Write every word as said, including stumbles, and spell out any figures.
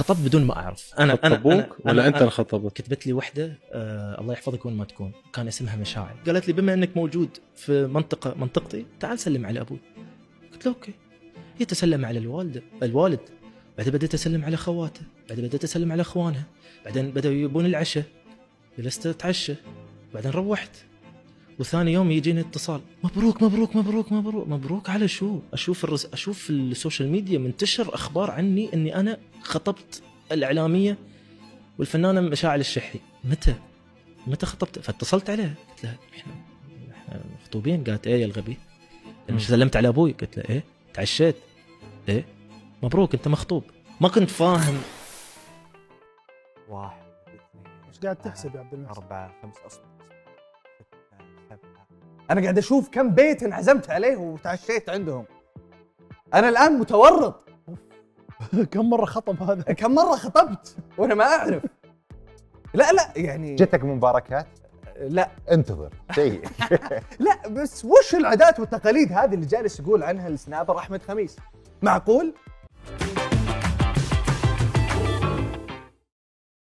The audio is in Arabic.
خطبت بدون ما اعرف. انا انا خطبوك ولا انت اللي خطبت؟ كتبت لي وحده آه الله يحفظك وين ما تكون، كان اسمها مشاعر، قالت لي بما انك موجود في منطقه منطقتي تعال سلم على ابوي. قلت له اوكي. هي تسلم على الوالده الوالد، بعدين بدأت اسلم على خواته، بعدين بدأت اسلم على اخوانها، بعدين بدأوا يبون العشاء، جلست اتعشى، بعدين روحت. وثاني يوم يجيني اتصال مبروك مبروك مبروك مبروك مبروك على شو؟ اشوف الرس... اشوف في السوشيال ميديا منتشر اخبار عني اني انا خطبت الاعلاميه والفنانه مشاعل الشحي. متى؟ متى خطبت؟ فاتصلت عليها قلت لها احنا احنا مخطوبين. قالت ايه يا الغبي؟ مش سلمت على ابوي؟ قلت لها ايه؟ تعشيت؟ ايه؟ مبروك انت مخطوب. ما كنت فاهم. واحد اثنين ايش قاعد تحسب يا عبد المحسن؟ أربعة خمسة أصبر أنا قاعد أشوف كم بيت انعزمت عليه وتعشيت عندهم. أنا الآن متورط. كم مرة خطب هذا؟ كم مرة خطبت وأنا ما أعرف. لا لا يعني جتك مباركات؟ لا انتظر شيء. لا بس وش العادات والتقاليد هذه اللي جالس يقول عنها السنابر أحمد خميس؟ معقول